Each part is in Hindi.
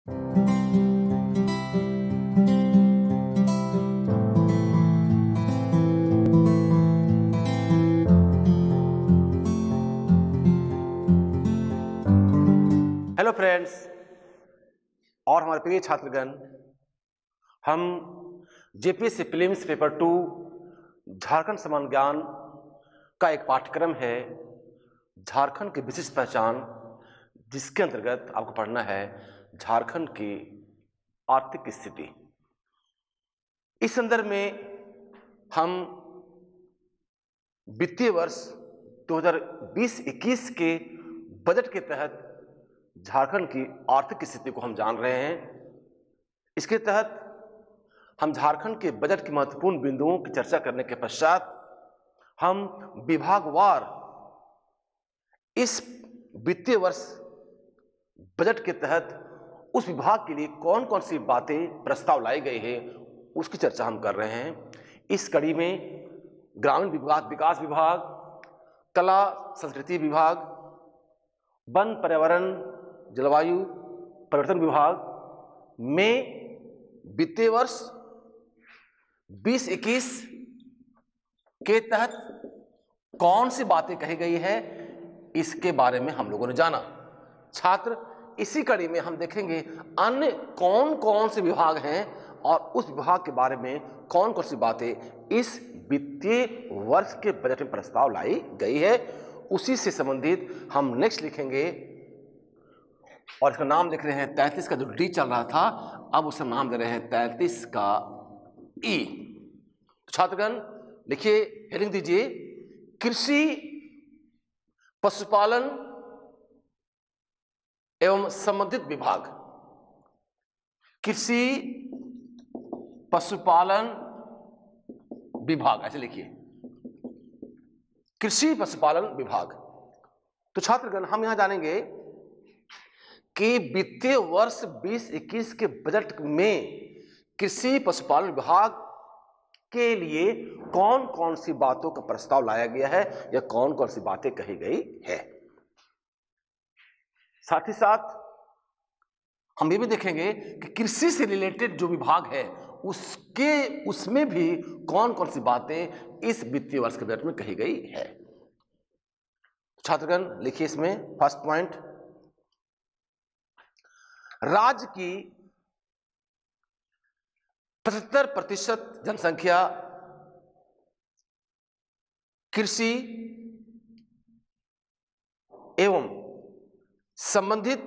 हेलो फ्रेंड्स और हमारे प्रिय छात्रगण, हम जेपीएससी प्रीलिम्स पेपर 2 झारखंड समान ज्ञान का एक पाठ्यक्रम है झारखंड की विशिष्ट पहचान, जिसके अंतर्गत आपको पढ़ना है झारखंड की आर्थिक स्थिति। इस संदर्भ में हम वित्तीय वर्ष 2020-21 के बजट के तहत झारखंड की आर्थिक स्थिति को हम जान रहे हैं। इसके तहत हम झारखंड के बजट के महत्वपूर्ण बिंदुओं की चर्चा करने के पश्चात हम विभागवार इस वित्तीय वर्ष बजट के तहत उस विभाग के लिए कौन कौन सी बातें प्रस्ताव लाई गई है उसकी चर्चा हम कर रहे हैं। इस कड़ी में ग्रामीण विकास विभाग, कला संस्कृति विभाग, वन पर्यावरण जलवायु परिवर्तन विभाग में वित्तीय वर्ष 2021 के तहत कौन सी बातें कही गई है, इसके बारे में हम लोगों ने जाना। छात्र, इसी कड़ी में हम देखेंगे अन्य कौन कौन से विभाग हैं और उस विभाग के बारे में कौन कौन सी बातें इस वित्तीय वर्ष के बजट में प्रस्ताव लाई गई है। उसी से संबंधित हम नेक्स्ट लिखेंगे और इसका नाम लिख रहे हैं 33 का जो डी चल रहा था, अब उसका नाम दे रहे हैं 33 का ई। छात्रगण लिखिए, हेडिंग दीजिए कृषि, पशुपालन एवं संबंधित विभाग। कृषि पशुपालन विभाग, ऐसे लिखिए, कृषि पशुपालन विभाग। तो छात्रगण, हम यहां जानेंगे कि वित्तीय वर्ष 2021 के बजट में कृषि पशुपालन विभाग के लिए कौन कौन सी बातों का प्रस्ताव लाया गया है या कौन कौन सी बातें कही गई है। साथ ही साथ हम ये भी देखेंगे कि कृषि से रिलेटेड जो विभाग है उसमें भी कौन कौन सी बातें इस वित्तीय वर्ष के बजट में कही गई है। छात्रगण लिखिए, इसमें फर्स्ट पॉइंट, राज्य की 75% जनसंख्या कृषि एवं संबंधित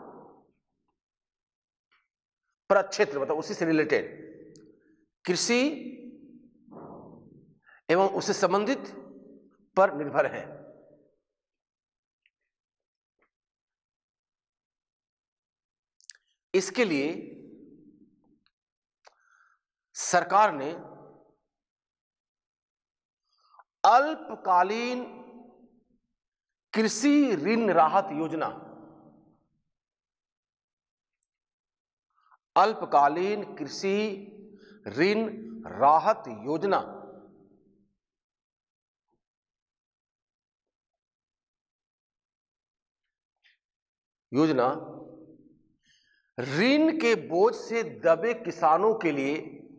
प्रक्षेत्र, मतलब उसी से रिलेटेड कृषि एवं उससे संबंधित पर निर्भर है। इसके लिए सरकार ने अल्पकालीन कृषि ऋण राहत योजना, अल्पकालीन कृषि ऋण राहत योजना ऋण के बोझ से दबे किसानों के लिए,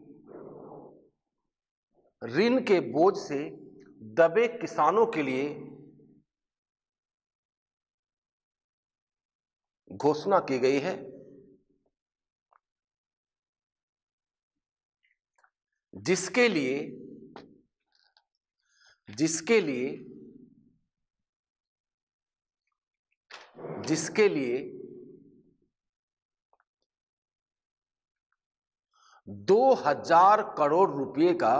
ऋण के बोझ से दबे किसानों के लिए घोषणा की गई है, जिसके लिए 2000 करोड़ रुपए का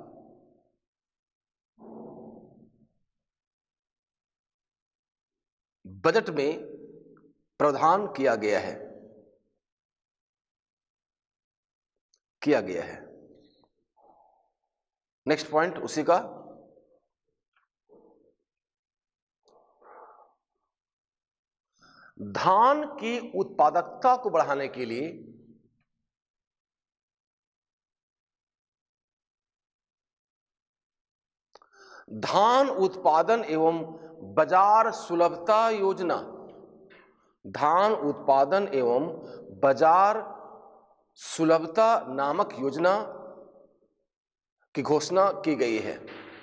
बजट में प्रावधान किया गया है। नेक्स्ट पॉइंट उसी का, धान की उत्पादकता को बढ़ाने के लिए धान उत्पादन एवं बाजार सुलभता योजना, धान उत्पादन एवं बाजार सुलभता नामक योजना की घोषणा की गई है।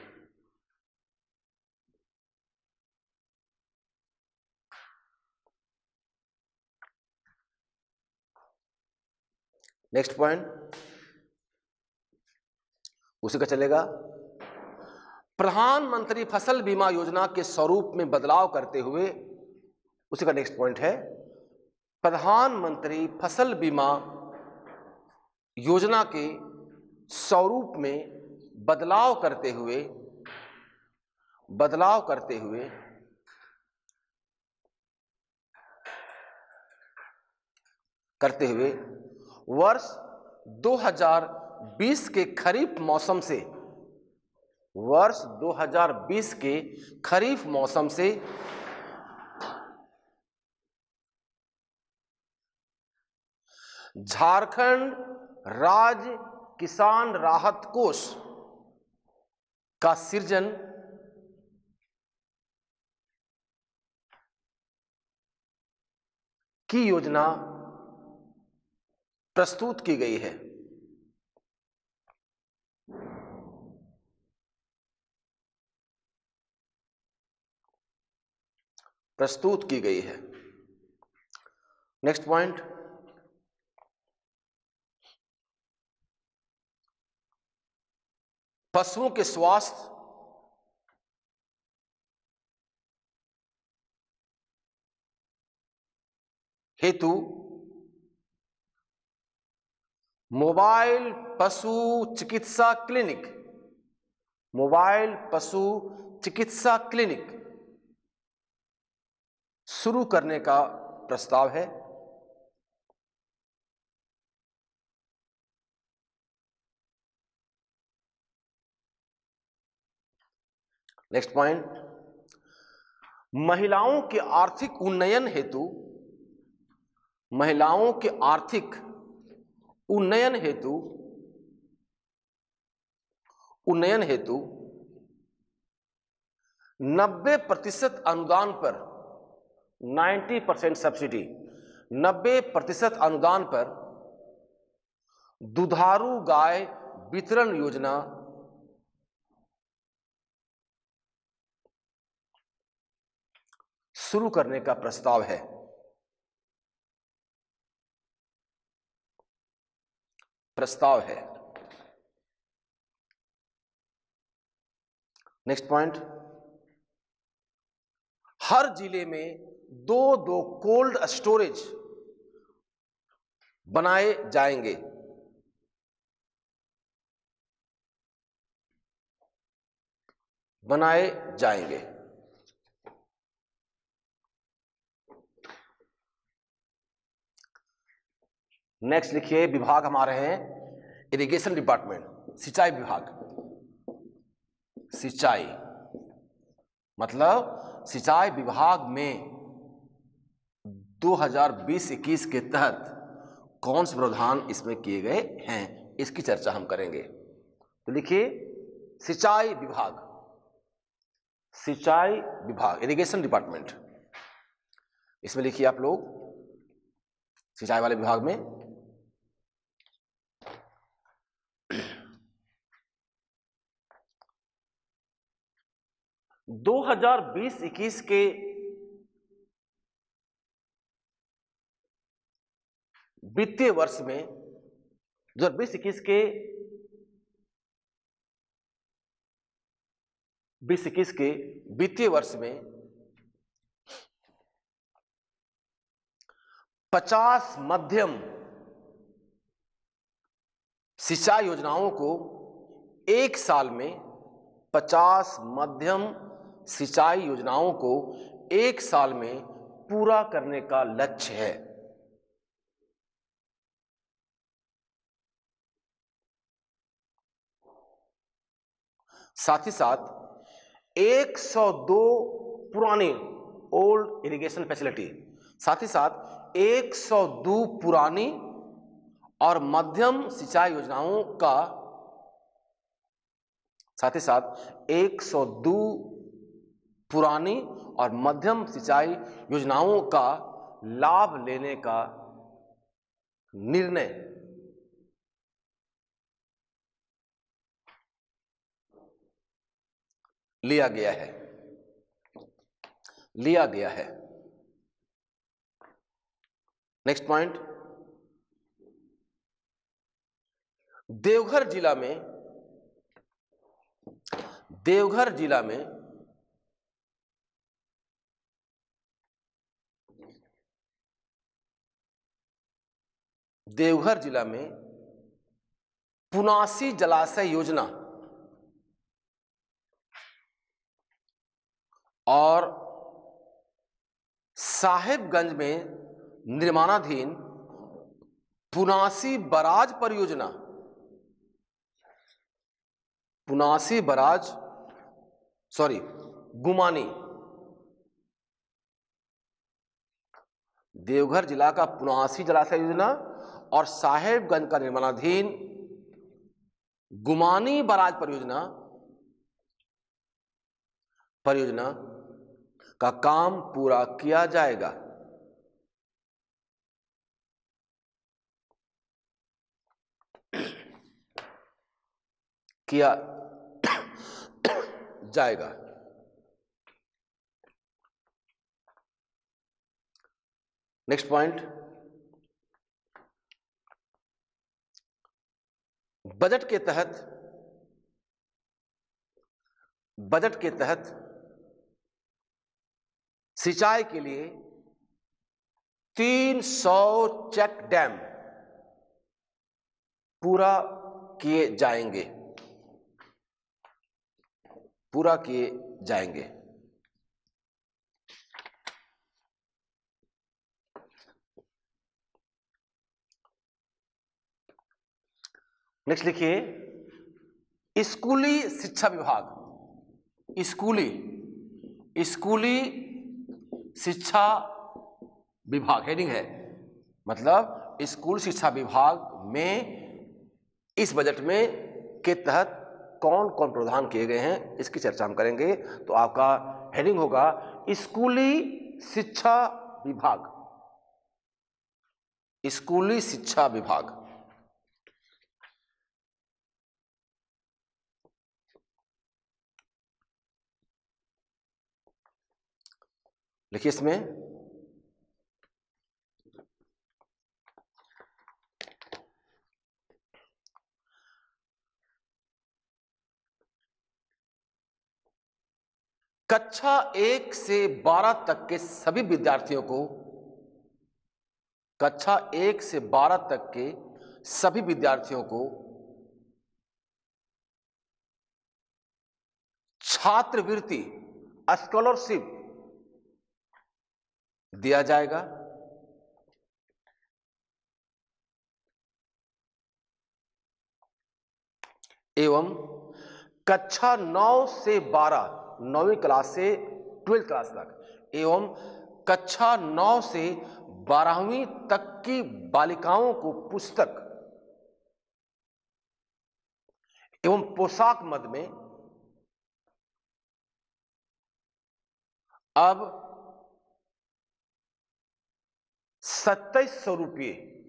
नेक्स्ट पॉइंट उसी का चलेगा। प्रधानमंत्री फसल बीमा योजना के स्वरूप में बदलाव करते हुए, उसी का नेक्स्ट पॉइंट है, प्रधानमंत्री फसल बीमा योजना के स्वरूप में बदलाव करते हुए वर्ष 2020 के खरीफ मौसम से झारखंड राज्य किसान राहत कोष का सृजन की योजना प्रस्तुत की गई है। नेक्स्ट पॉइंट, पशुओं के स्वास्थ्य हेतु मोबाइल पशु चिकित्सा क्लिनिक शुरू करने का प्रस्ताव है। नेक्स्ट पॉइंट, महिलाओं के आर्थिक उन्नयन हेतु 90% अनुदान पर 90% सब्सिडी 90% अनुदान पर दुधारू गाय वितरण योजना शुरू करने का प्रस्ताव है। नेक्स्ट पॉइंट, हर जिले में 2 कोल्ड स्टोरेज बनाए जाएंगे। नेक्स्ट लिखिए, विभाग हमारे हैं इरिगेशन डिपार्टमेंट, सिंचाई विभाग। सिंचाई मतलब सिंचाई विभाग में 2020-21 के तहत कौन से प्रावधान इसमें किए गए हैं, इसकी चर्चा हम करेंगे। तो लिखिए सिंचाई विभाग इरिगेशन डिपार्टमेंट, इसमें लिखिए आप लोग सिंचाई वाले विभाग में 2020-21 के वित्तीय वर्ष में 2020-21 के 2021 के वित्तीय वर्ष में 50 मध्यम सिंचाई योजनाओं को एक साल में 50 मध्यम सिंचाई योजनाओं को एक साल में पूरा करने का लक्ष्य है। साथ ही साथ 102 पुरानी ओल्ड इरिगेशन फैसिलिटी, साथ ही साथ 102 पुरानी और मध्यम सिंचाई योजनाओं का, साथ ही साथ 102 पुरानी और मध्यम सिंचाई योजनाओं का लाभ लेने का निर्णय लिया गया है। नेक्स्ट पॉइंट, देवघर जिला में पुनासी जलाशय योजना और साहेबगंज में निर्माणाधीन पुनासी बराज परियोजना, गुमानी, देवघर जिला का पुनासी जलाशय योजना और साहेबगंज का निर्माणाधीन गुमानी बराज परियोजना का काम पूरा किया जाएगा। नेक्स्ट पॉइंट, बजट के तहत सिंचाई के लिए 300 चेक डैम पूरा किए जाएंगे। नेक्स्ट लिखिए, स्कूली शिक्षा विभाग हेडिंग है, मतलब स्कूल शिक्षा विभाग में इस बजट में के तहत कौन कौन प्रावधान किए गए हैं, इसकी चर्चा हम करेंगे। तो आपका हेडिंग होगा स्कूली शिक्षा विभाग। लिखिए इसमें कक्षा 1 से 12 तक के सभी विद्यार्थियों को छात्रवृत्ति स्कॉलरशिप दिया जाएगा। एवं कक्षा 9 से 12, 9वीं क्लास से 12वीं क्लास तक एवं कक्षा 9 से 12वीं तक की बालिकाओं को पुस्तक एवं पोशाक मद में अब 2700 रुपये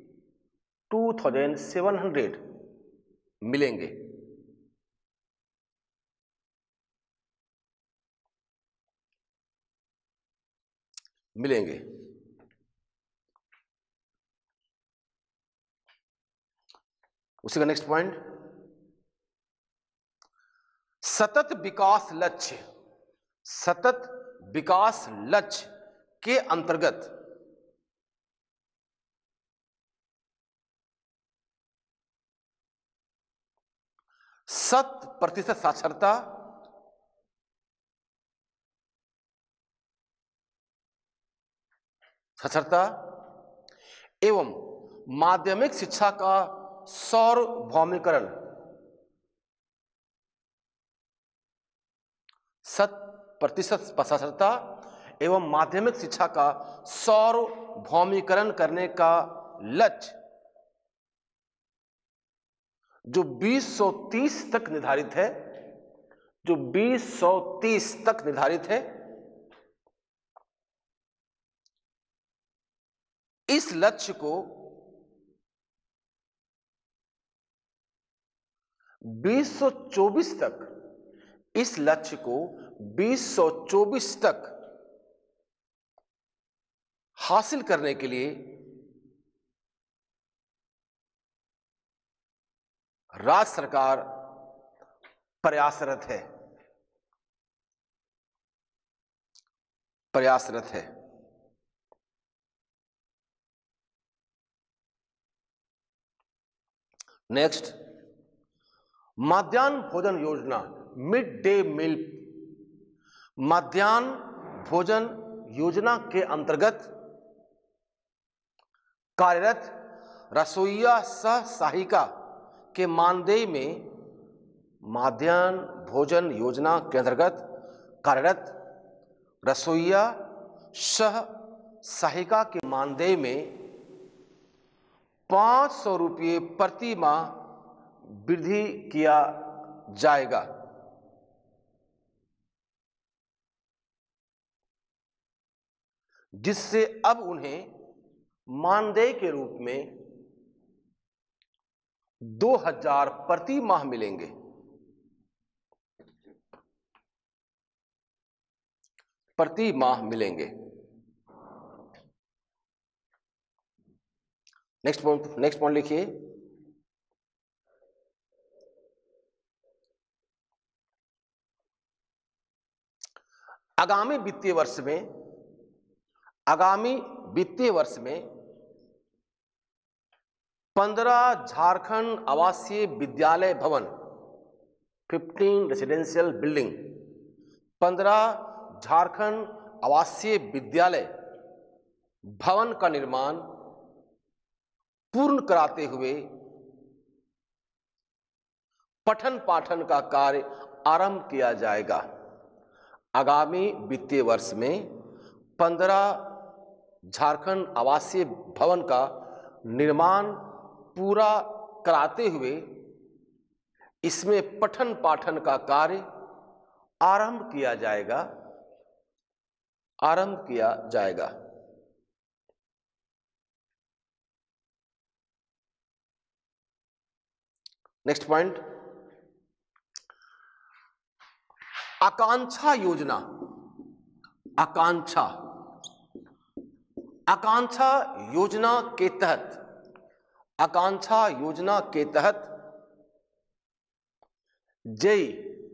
2700 मिलेंगे। उसी का नेक्स्ट पॉइंट, सतत विकास लक्ष्य के अंतर्गत शत प्रतिशत साक्षरता एवं माध्यमिक शिक्षा का सार्वभौमिकरण, 100% साक्षरता एवं माध्यमिक शिक्षा का सार्वभौमिकरण करने का लक्ष्य जो 2030 तक निर्धारित है, इस लक्ष्य को 2024 तक, इस लक्ष्य को 2024 तक हासिल करने के लिए राज्य सरकार प्रयासरत है। नेक्स्ट, मध्याह्न भोजन योजना, मिड डे मील। मध्याह्न भोजन योजना के अंतर्गत कार्यरत रसोइया सह सहायिका के मानदेय में, मध्याह्न भोजन योजना के अंतर्गत कार्यरत रसोइया सह सहायिका के मानदेय में 500 रुपये प्रति माह वृद्धि किया जाएगा। जिससे अब उन्हें मानदेय के रूप में 2000 प्रति माह मिलेंगे। नेक्स्ट पॉइंट लिखिए। आगामी वित्तीय वर्ष में 15 झारखंड आवासीय विद्यालय भवन, 15 रेसिडेंशियल बिल्डिंग, 15 झारखंड आवासीय विद्यालय भवन का निर्माण पूर्ण कराते हुए पठन पाठन का कार्य आरंभ किया जाएगा। आगामी वित्तीय वर्ष में 15 झारखंड आवासीय भवन का निर्माण पूरा कराते हुए इसमें पठन पाठन का कार्य आरंभ किया जाएगा। नेक्स्ट पॉइंट, आकांक्षा योजना। आकांक्षा योजना के तहत जेई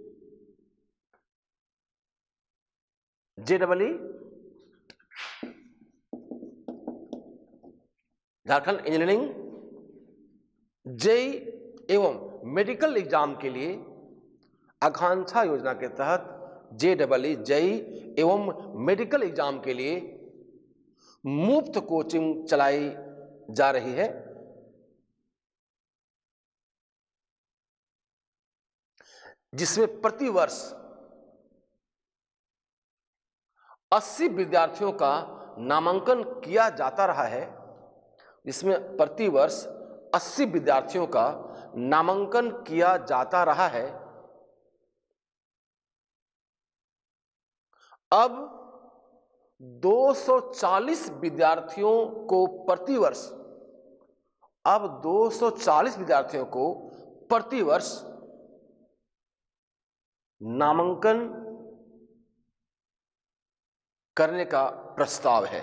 झारखंड इंजीनियरिंग, जेई एवं मेडिकल एग्जाम के लिए आकांक्षा योजना के तहत जेई एवं मेडिकल एग्जाम के लिए मुफ्त कोचिंग चलाई जा रही है। जिसमें प्रतिवर्ष 80 विद्यार्थियों का नामांकन किया जाता रहा है। जिसमें प्रतिवर्ष 80 विद्यार्थियों का नामांकन किया जाता रहा है। अब 240 विद्यार्थियों को प्रतिवर्ष नामांकन करने का प्रस्ताव है।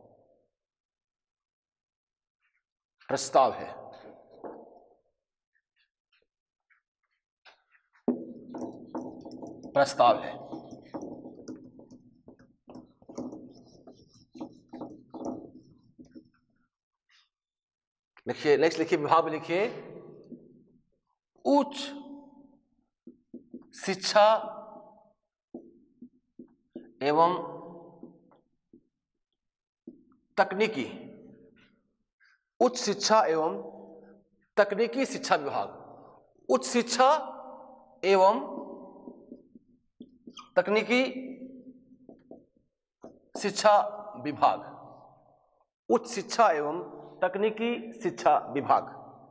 लिखिए, नेक्स्ट लिखिए, विभाग में लिखिए, उच्च शिक्षा एवं तकनीकी शिक्षा विभाग। उच्च शिक्षा एवं तकनीकी शिक्षा विभाग। उच्च शिक्षा एवं तकनीकी शिक्षा विभाग।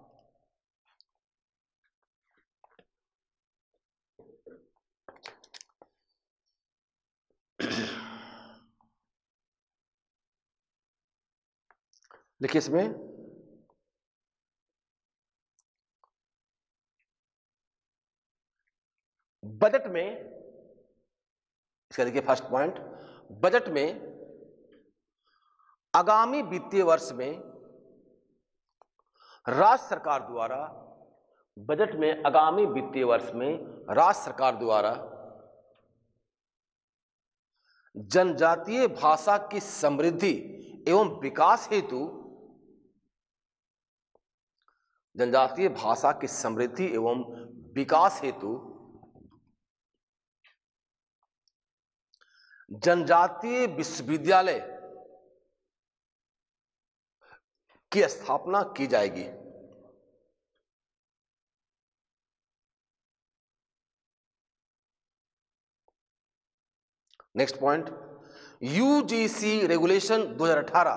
देखिए, इसमें बजट में, इसका देखिए फर्स्ट पॉइंट, बजट में आगामी वित्तीय वर्ष में राज्य सरकार द्वारा, बजट में आगामी वित्तीय वर्ष में राज्य सरकार द्वारा जनजातीय भाषा की समृद्धि एवं विकास हेतु, जनजातीय भाषा की समृद्धि एवं विकास हेतु जनजातीय विश्वविद्यालय की स्थापना की जाएगी। Next point, UGC regulation 2018,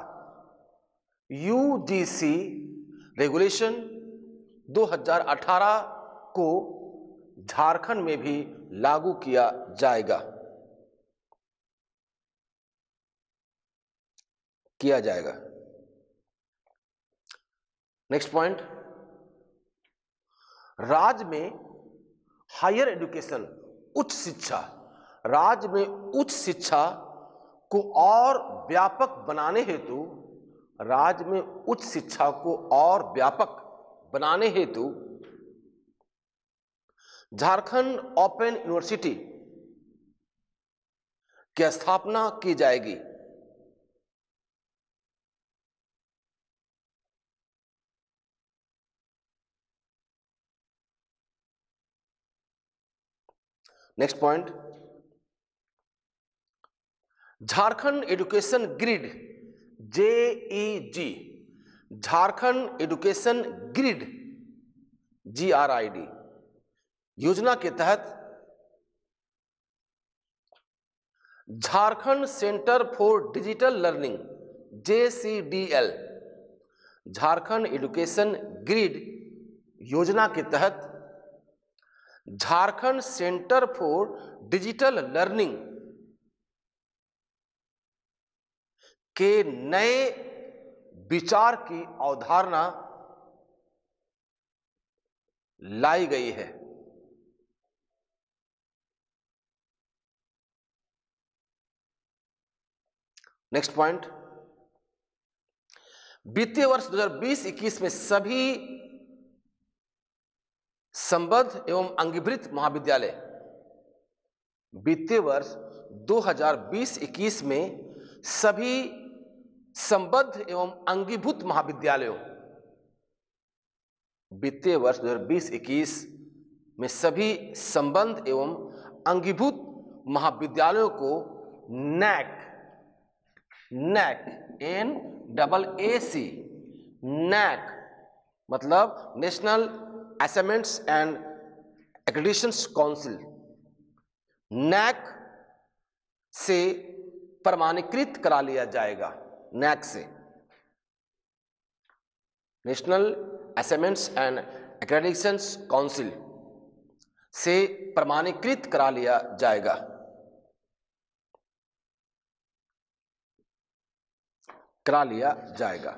UGC regulation 2018 को झारखंड में भी लागू किया जाएगा, किया जाएगा। नेक्स्ट पॉइंट, राज्य में हायर एजुकेशन, उच्च शिक्षा, राज्य में उच्च शिक्षा को और व्यापक बनाने हेतु, राज्य में उच्च शिक्षा को और व्यापक बनाने हेतु झारखंड ओपन यूनिवर्सिटी की स्थापना की जाएगी। Next point, Jharkhand education grid, JEG, Jharkhand education grid, GRID योजना के तहत Jharkhand centre for digital learning, JCDL, Jharkhand education grid योजना के तहत Jharkhand centre for digital learning के नए विचार की अवधारणा लाई गई है। नेक्स्ट पॉइंट, वित्तीय वर्ष 2020-21 में सभी संबद्ध एवं अंगीभूत महाविद्यालय, वित्तीय वर्ष 2020-21 में सभी संबद्ध एवं अंगीभूत महाविद्यालयों, वित्तीय वर्ष 2020-21 में सभी संबद्ध एवं अंगीभूत महाविद्यालयों को NAAC, NAAC मतलब national assessments and accreditation council, NAAC से प्रमाणीकृत करा लिया जाएगा। NAAC से, national assessments and accreditation council से प्रमाणीकृत करा लिया जाएगा। करा लिया जाएगा।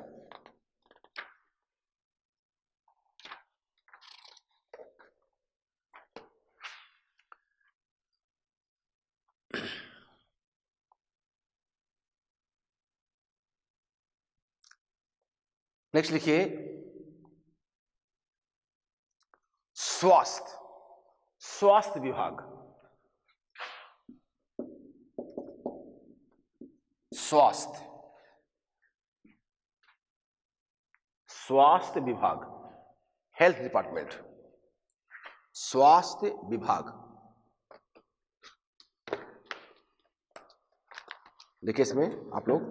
नेक्स्ट लिखिए, स्वास्थ्य, स्वास्थ्य विभाग, स्वास्थ्य, स्वास्थ्य विभाग, हेल्थ डिपार्टमेंट, स्वास्थ्य विभाग। देखिए इसमें आप लोग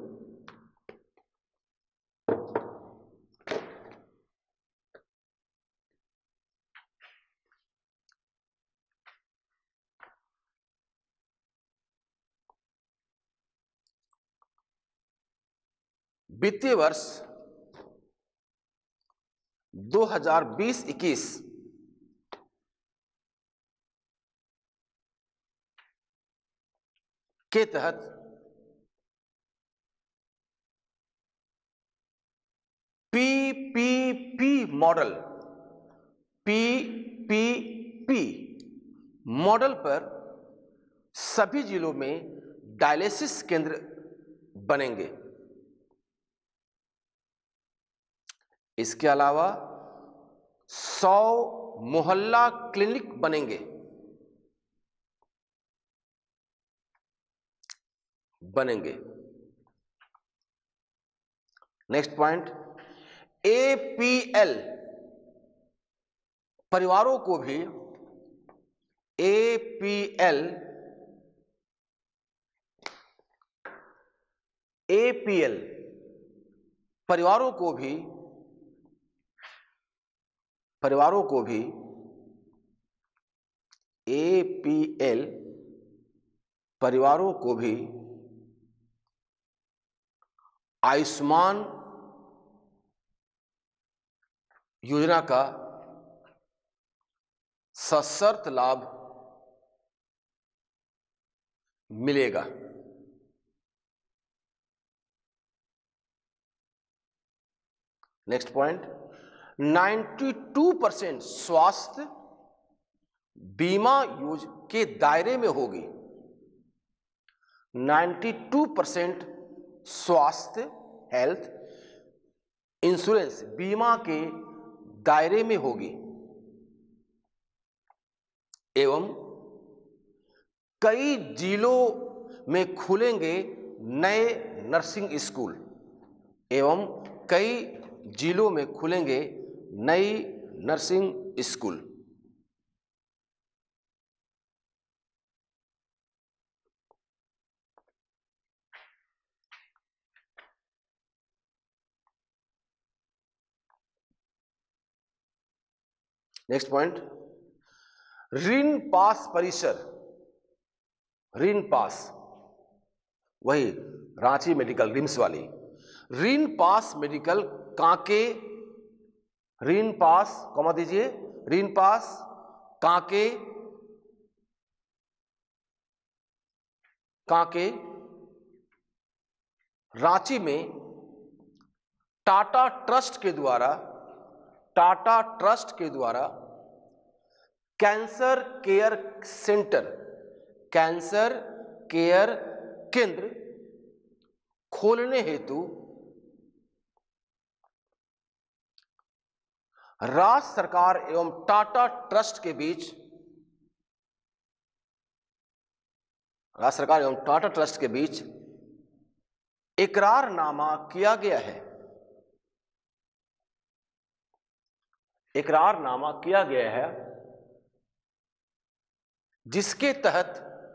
वित्तीय वर्ष 2020-21 के तहत PPP मॉडल, PPP मॉडल पर सभी जिलों में डायलिसिस केंद्र बनेंगे। इसके अलावा 100 मोहल्ला क्लिनिक बनेंगे। नेक्स्ट पॉइंट, एपीएल परिवारों को भी एपीएल परिवारों को भी एपीएल परिवारों को भी आयुष्मान योजना का सशर्त लाभ मिलेगा। नेक्स्ट पॉइंट, 92% स्वास्थ्य बीमा योजना के दायरे में होगी। 92% स्वास्थ्य हेल्थ इंश्योरेंस बीमा के दायरे में होगी एवं कई जिलों में खुलेंगे नए नर्सिंग स्कूल। नेक्स्ट पॉइंट, ऋण पास परिसर, ऋण पास वही रांची मेडिकल रिम्स वाली, ऋण पास मेडिकल कांके, ऋण पास कॉमा दीजिए, ऋण पास कांके रांची में टाटा ट्रस्ट के द्वारा कैंसर केयर केंद्र खोलने हेतु राज्य सरकार एवं टाटा ट्रस्ट के बीच इकरारनामा किया गया है, जिसके तहत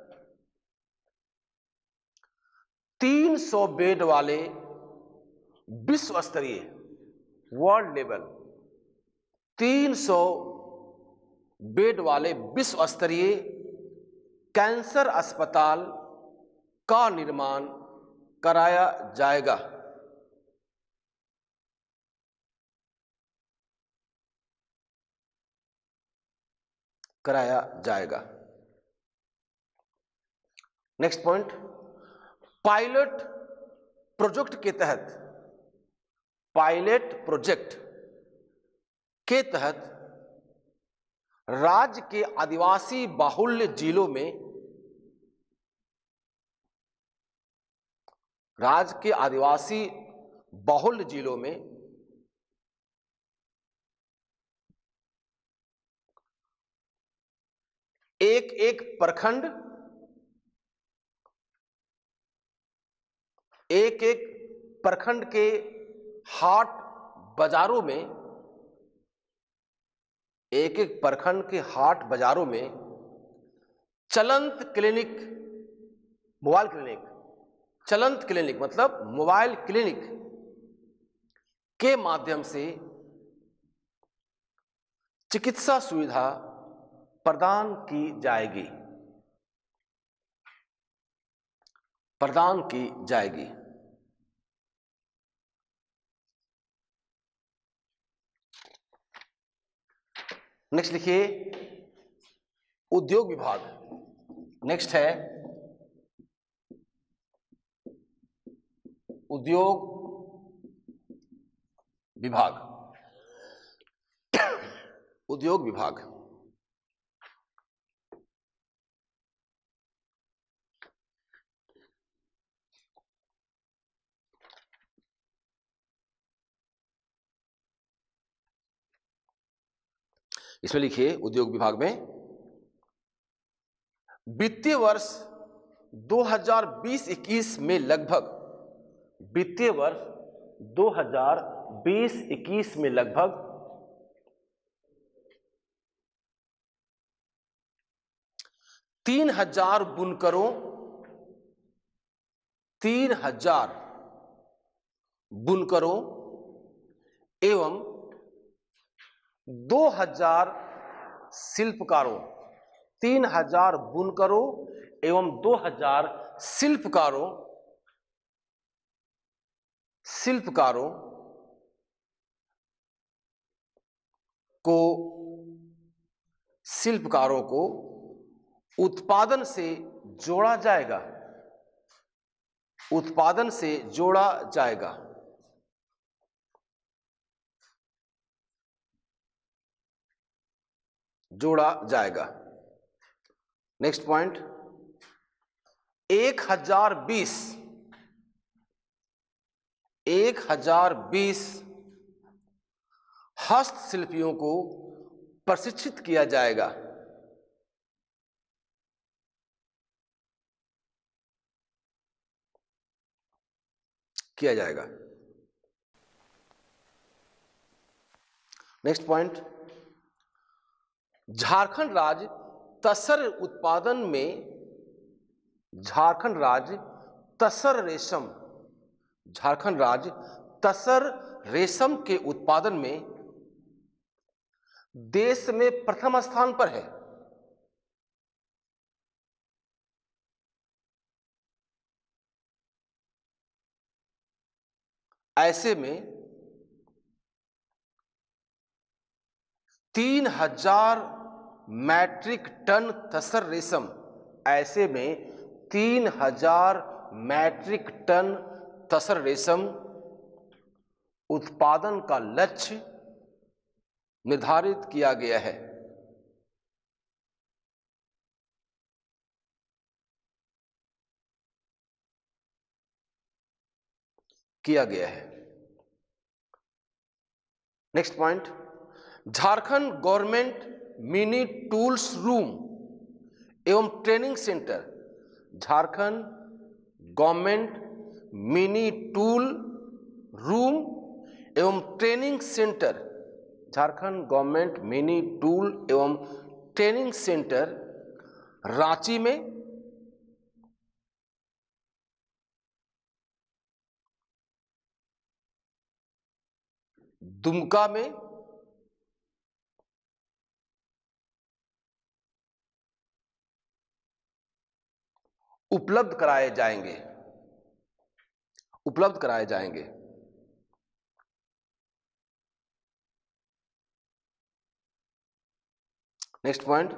300 बेड वाले विश्व स्तरीय वर्ल्ड लेवल 300 बेड वाले विश्व स्तरीय कैंसर अस्पताल का निर्माण कराया जाएगा। नेक्स्ट पॉइंट, पायलट प्रोजेक्ट के तहत राज्य के आदिवासी बाहुल्य जिलों में एक प्रखंड के हाट बाजारों में चलंत क्लिनिक मतलब मोबाइल क्लिनिक के माध्यम से चिकित्सा सुविधा प्रदान की जाएगी। नेक्स्ट लिखिए उद्योग विभाग। नेक्स्ट है उद्योग विभाग। इसमें लिखिए उद्योग विभाग में वित्तीय वर्ष 2020-21 में लगभग 3,000 बुनकरों एवं 2,000 शिल्पकारों 3,000 बुनकरों एवं 2,000 शिल्पकारों को उत्पादन से जोड़ा जाएगा नेक्स्ट पॉइंट 1,020 हस्तशिल्पियों को प्रशिक्षित किया जाएगा। नेक्स्ट पॉइंट झारखंड राज्य तसर उत्पादन में झारखंड राज्य तसर रेशम के उत्पादन में देश में प्रथम स्थान पर है। ऐसे में 3,000 मैट्रिक टन तसर रेशम 3,000 मैट्रिक टन तसर रेशम उत्पादन का लक्ष्य निर्धारित किया गया है। Next point Jharkhand government mini tools room एवं training centre Jharkhand government mini tool room एवं ट्रेनिंग सेंटर रांची में दुमका में उपलब्ध कराए जाएंगे। नेक्स्ट पॉइंट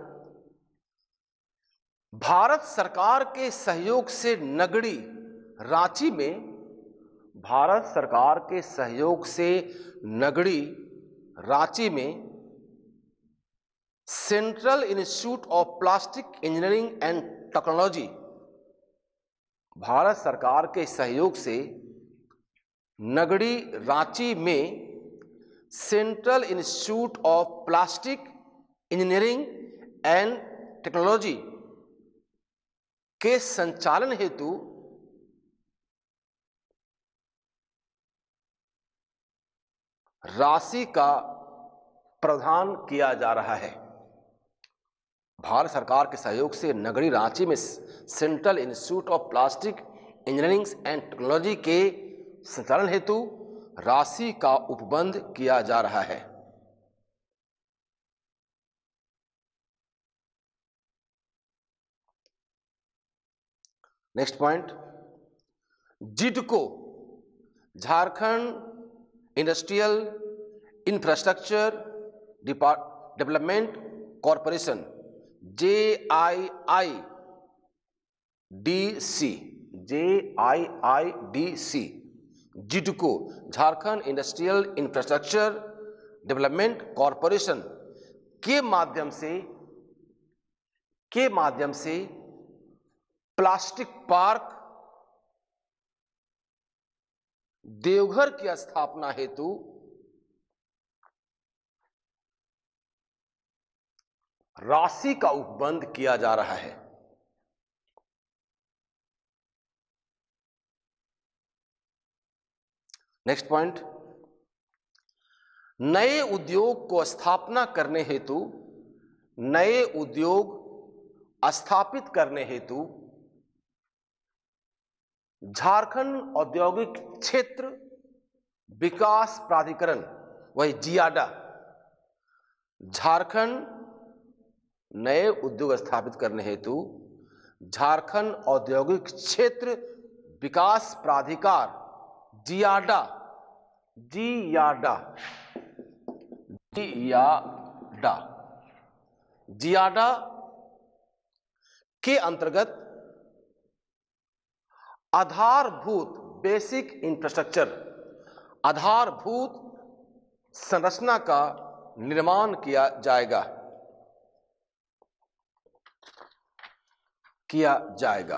भारत सरकार के सहयोग से नगड़ी रांची में central institute of plastic engineering and technology Bharat सरकार के सहयोग से नगड़ी रांची में central institute of plastic engineering and technology के संचालन हेतु राशि का प्रावधान किया जा रहा है। भारत सरकार के सहयोग से नगरी रांची में central institute of plastic engineering and technology के संचालन हेतु राशि का उपबंध किया जा रहा है। Next point JIDCO Jharkhand industrial infrastructure development corporation JIIDC JIDCO Jharkhand industrial infrastructure development corporation के माध्यम से प्लास्टिक पार्क देवघर की स्थापना हेतु राशि का उपबंध किया जा रहा है। नेक्स्ट पॉइंट, नए उद्योग को स्थापना करने हेतु, नए उद्योग स्थापित करने हेतु झारखंड औद्योगिक क्षेत्र विकास प्राधिकरण, वही जियाडा, झारखंड नए उद्योग स्थापित करने हेतु झारखंड औद्योगिक क्षेत्र विकास प्राधिकार जियाडा, जियाडा, जियाडा, जियाडा के अंतर्गत आधारभूत बेसिक इंफ्रास्ट्रक्चर, आधारभूत संरचना का निर्माण किया जाएगा, किया जाएगा।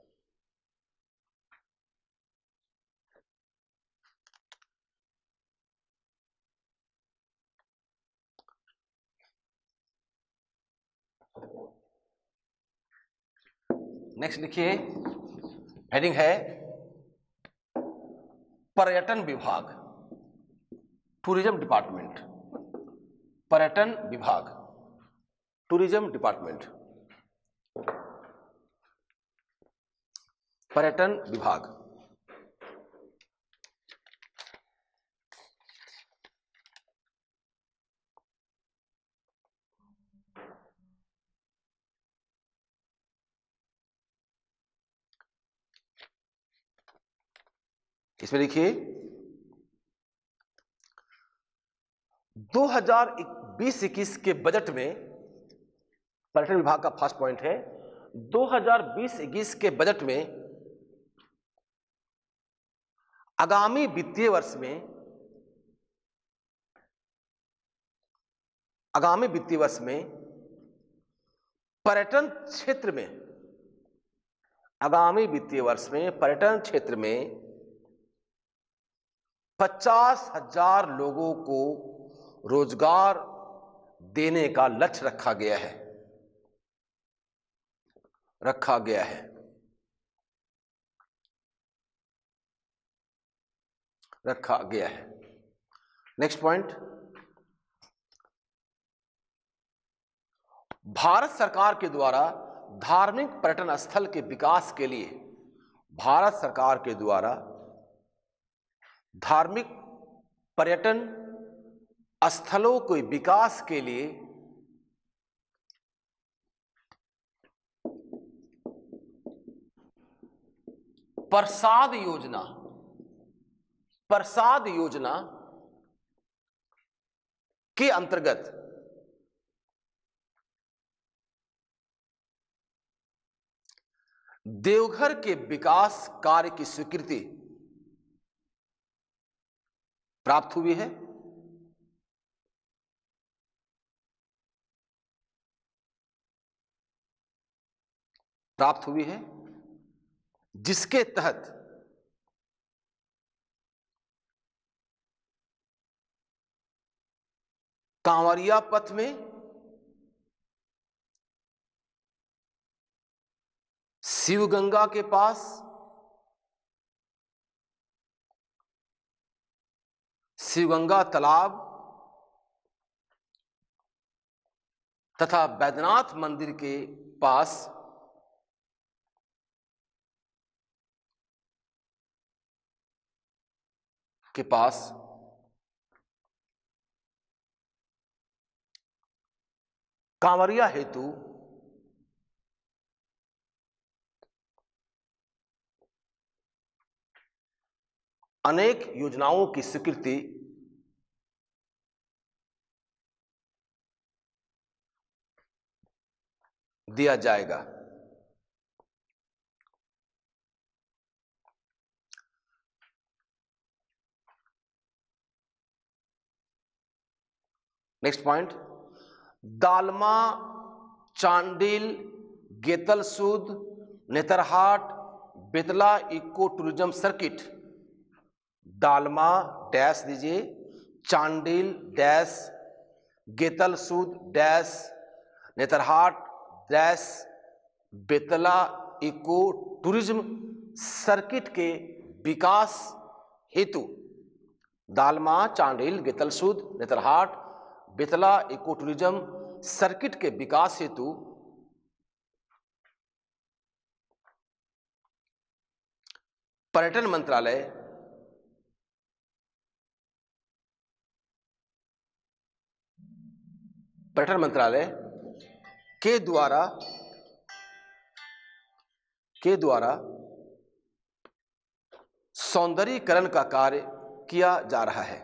नेक्स्ट लिखिए, हेडिंग है पर्यटन विभाग, टूरिज्म डिपार्टमेंट, पर्यटन विभाग, टूरिज्म डिपार्टमेंट, पर्यटन विभाग। इसमें लिखिए 2020-21 के बजट में, पर्यटन विभाग का फर्स्ट पॉइंट है, 2020-21 के बजट में आगामी वित्तीय वर्ष में, आगामी वित्तीय वर्ष में पर्यटन क्षेत्र में, आगामी वित्तीय वर्ष में पर्यटन क्षेत्र में 50,000 लोगों को रोजगार देने का लक्ष्य रखा गया है, रखा गया है, रखा गया है। नेक्स्ट पॉइंट, भारत सरकार के द्वारा धार्मिक पर्यटन स्थल के विकास के लिए, भारत सरकार के द्वारा धार्मिक पर्यटन स्थलों के विकास के लिए प्रसाद योजना, प्रसाद योजना के अंतर्गत देवघर के विकास कार्य की स्वीकृति प्राप्त हुई है, प्राप्त हुई है, जिसके तहत कांवरिया पथ में शिवगंगा के पास शिवगंगा तालाब तथा बैद्यनाथ मंदिर के पास कांवरिया हेतु अनेक योजनाओं की स्वीकृति दिया जाएगा। Next point, Dalma, Chandil, Getalsud, Netarhat, Betla eco tourism circuit, Dalma dash दीजिए, Chandil dash, Getalsud dash, Netarhat dash Betla eco tourism circuit के विकास हेतु Dalma Chandil Getalsud Netarhat Betla eco tourism circuit के विकास हेतु पर्यटन मंत्रालय के द्वारा सौंदर्यीकरण का कार्य किया जा रहा है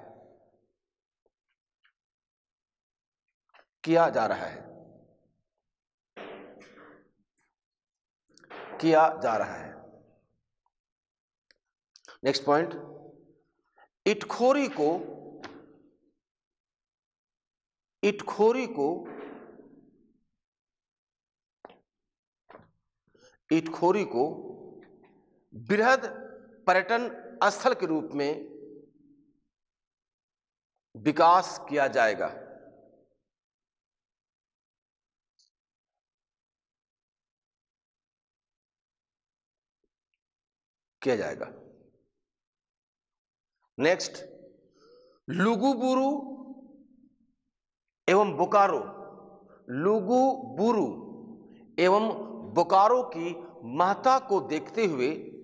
नेक्स्ट पॉइंट, इटखोरी को बृहद पर्यटन स्थल के रूप में विकास किया जाएगा। नेक्स्ट, लुगुबुरु एवं बोकारो की महत्ता को देखते हुए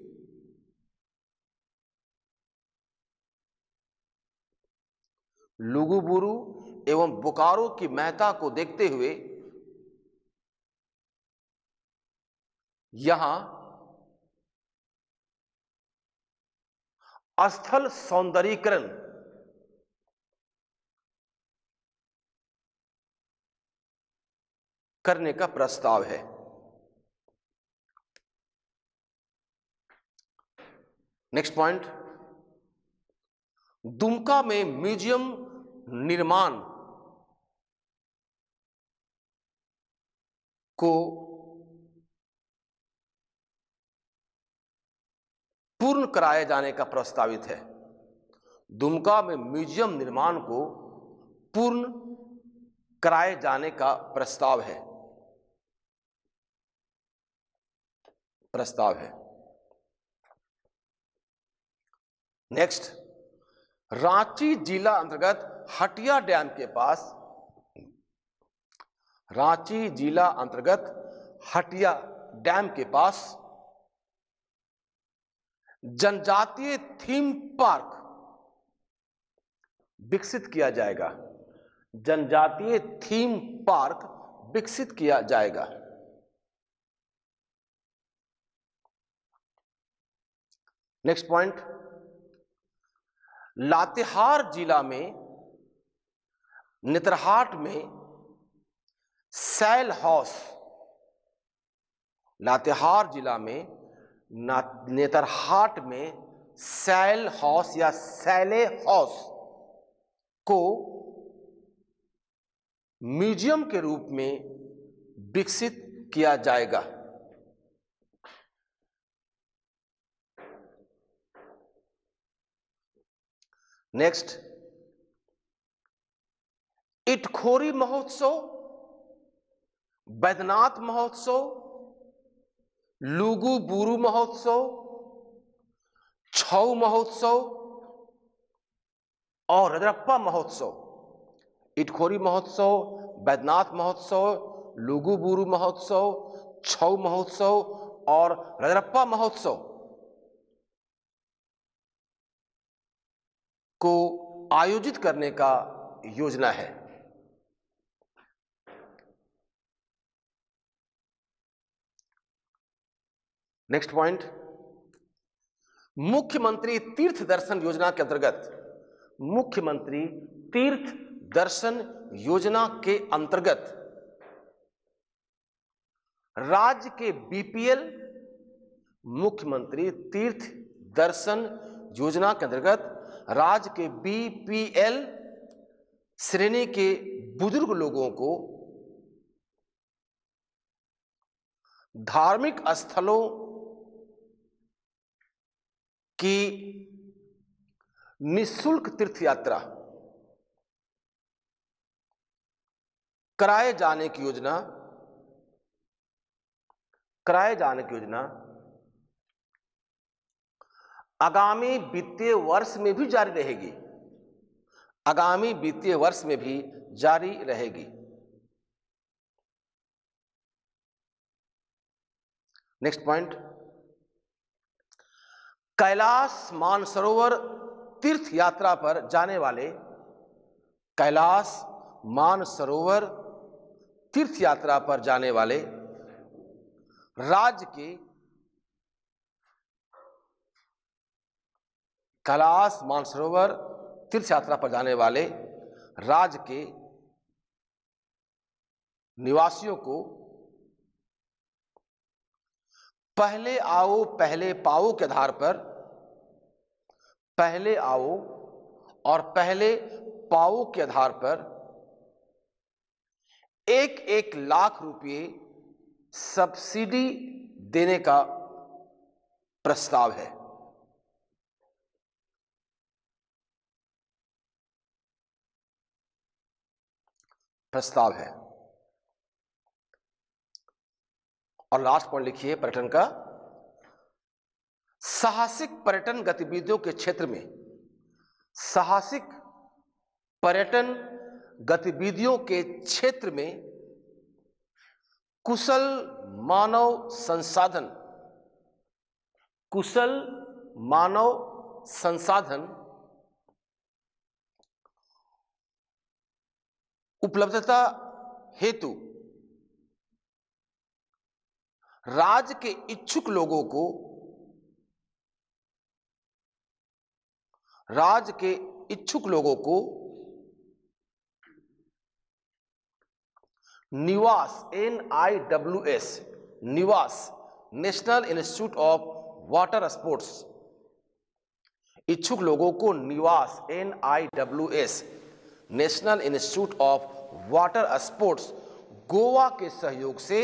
यहां स्थल सौंदर्यीकरण करने का प्रस्ताव है। नेक्स्ट पॉइंट, दुमका में म्यूजियम निर्माण को पूर्ण कराए जाने का प्रस्तावित है। दुमका में म्यूजियम निर्माण को पूर्ण कराए जाने का प्रस्ताव है। नेक्स्ट, रांची जिला अंतर्गत हटिया डैम के पास जनजातीय थीम पार्क विकसित किया जाएगा। नेक्स्ट पॉइंट, लातेहार जिला में नेतरहाट में सैल हाउस या सैले हाउस को म्यूजियम के रूप में विकसित किया जाएगा। नेक्स्ट, इटखोरी महोत्सव, बैद्यनाथ महोत्सव, लुगुबुरु महोत्सव, छऊ महोत्सव और रजरप्पा महोत्सव, इटखोरी महोत्सव, बैद्यनाथ महोत्सव, लुगुबुरु महोत्सव, छऊ महोत्सव और रजरप्पा महोत्सव को आयोजित करने का योजना है। नेक्स्ट पॉइंट, मुख्यमंत्री तीर्थ दर्शन योजना के अंतर्गत राज्य के बीपीएल मुख्यमंत्री तीर्थ दर्शन योजना के अंतर्गत राज्य के बीपीएल श्रेणी के बुजुर्ग लोगों को धार्मिक स्थलों की निःशुल्क तीर्थ यात्रा कराए जाने की योजना कराए जाने की योजना आगामी वित्तीय वर्ष में भी जारी रहेगी, आगामी वित्तीय वर्ष में भी जारी रहेगी। नेक्स्ट पॉइंट, कैलाश मानसरोवर तीर्थ यात्रा पर जाने वाले, कैलाश मानसरोवर तीर्थ यात्रा पर जाने वाले राज्य के, कैलाश मानसरोवर तीर्थ यात्रा पर जाने वाले राज्य के निवासियों को पहले आओ पहले पाओ के आधार पर, पहले आओ और पहले पाओ के आधार पर 1-1 लाख रुपए सब्सिडी देने का प्रस्ताव है। प्रस्ताव है। और लास्ट पॉइंट लिखिए पर्यटन का, साहसिक पर्यटन गतिविधियों के क्षेत्र में, साहसिक पर्यटन गतिविधियों के क्षेत्र में कुशल मानव संसाधन, कुशल मानव संसाधन उपलब्धता हेतु राज्य के इच्छुक लोगों को, राज्य के इच्छुक लोगों को निवास, NIWS, निवास, national institute of water sports, इच्छुक लोगों को निवास NIWS, national institute of water sports Goa के सहयोग से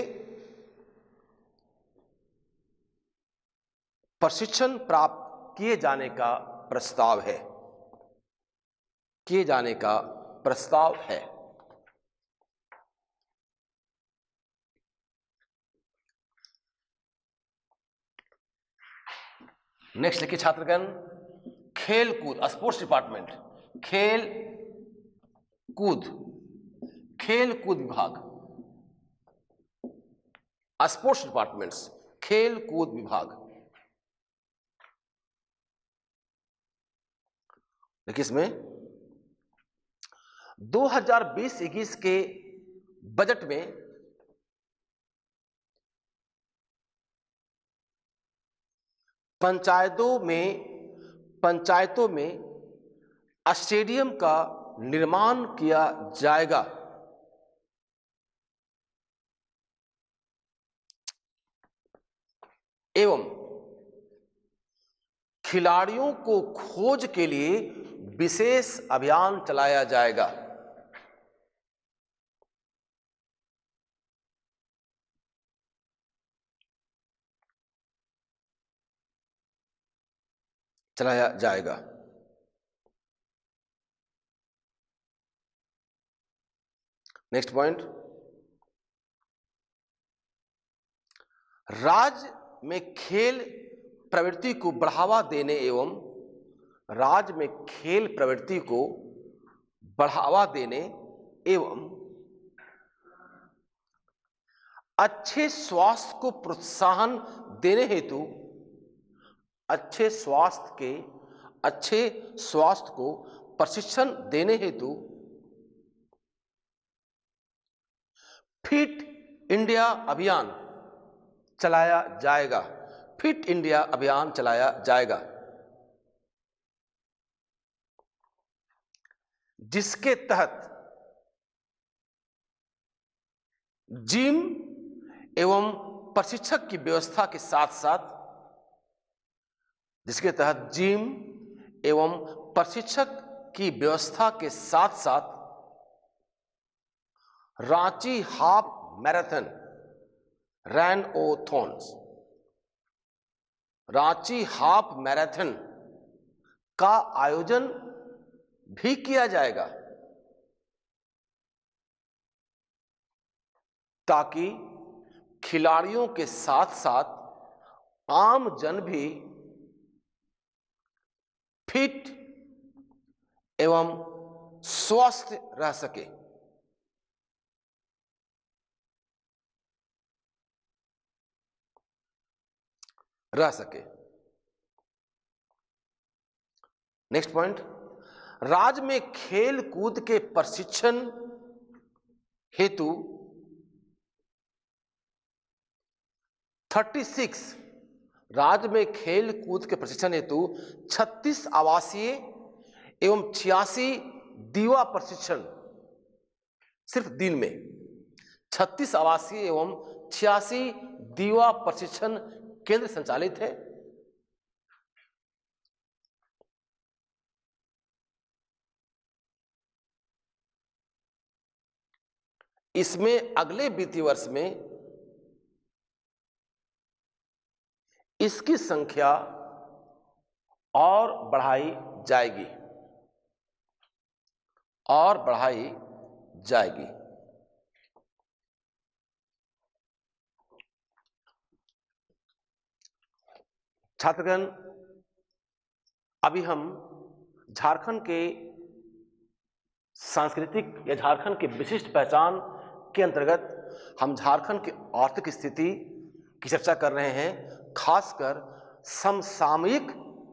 प्रशिक्षण प्राप्त किए जाने का प्रस्ताव है, किए जाने का प्रस्ताव है। नेक्स्ट लिखिए छात्रगण, खेल कूद, स्पोर्ट्स डिपार्टमेंट, खेल कूद, खेल कूद विभाग, स्पोर्ट्स डिपार्टमेंट्स, खेल कूद विभाग। देखिए इसमें 2020-21 के बजट में पंचायतों में स्टेडियम का निर्माण किया जाएगा। एवं खिलाड़ियों को खोज के लिए विशेष अभियान चलाया जाएगा। चलाया जाएगा। नेक्स्ट पॉइंट, राज्य में खेल प्रवृत्ति को बढ़ावा देने एवं राज्य में खेल प्रवृत्ति को बढ़ावा देने एवं अच्छे स्वास्थ्य को प्रोत्साहन देने हेतु, अच्छे स्वास्थ्य को प्रशिक्षण देने हेतु फिट इंडिया अभियान चलाया जाएगा। फिट इंडिया अभियान चलाया जाएगा, जिसके तहत जिम एवं प्रशिक्षक की व्यवस्था के साथ साथ, जिसके तहत जिम एवं प्रशिक्षक की व्यवस्था के साथ साथ Ranchi half marathon runathons, Ranchi half marathon का आयोजन भी किया जाएगा, ताकि खिलाड़ियों के साथ साथ आम जन भी फिट एवं स्वस्थ रह सके। नेक्स्ट पॉइंट, राज्य में खेल कूद के प्रशिक्षण हेतु 36 राज्य में खेल कूद के प्रशिक्षण हेतु 36 आवासीय एवं 86 दीवा प्रशिक्षण, सिर्फ दिन में 36 आवासीय एवं 86 दीवा प्रशिक्षण केंद्र संचालित है। इसमें अगले वित्तीय वर्ष में इसकी संख्या और बढ़ाई जाएगी छात्रगण, अभी हम झारखंड के सांस्कृतिक या झारखंड की विशिष्ट पहचान के अंतर्गत हम झारखंड की आर्थिक स्थिति की चर्चा कर रहे हैं, खासकर समसामयिक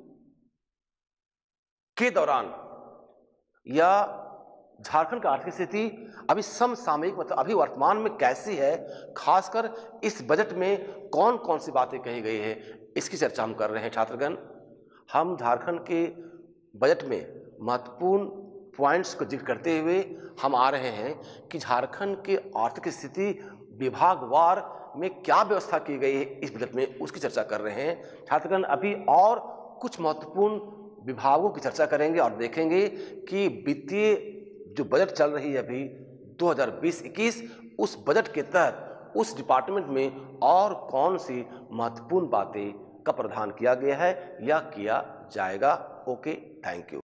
के दौरान, या झारखंड की आर्थिक स्थिति अभी समसामयिक मतलब अभी वर्तमान में कैसी है, खासकर इस बजट में कौन कौन सी बातें कही गई है, इसकी चर्चा हम कर रहे हैं। छात्रगण, हम झारखंड के बजट में महत्वपूर्ण पॉइंट्स को जिक्र करते हुए हम आ रहे हैं कि झारखंड की आर्थिक स्थिति विभागवार में क्या व्यवस्था की गई है इस बजट में, उसकी चर्चा कर रहे हैं। छात्रगण, अभी और कुछ महत्वपूर्ण विभागों की चर्चा करेंगे और देखेंगे कि वित्तीय जो बजट चल रही है अभी 2020-21, उस बजट के तहत उस डिपार्टमेंट में और कौन सी महत्वपूर्ण बातें का प्रावधान किया गया है या किया जाएगा। Okay, thank you.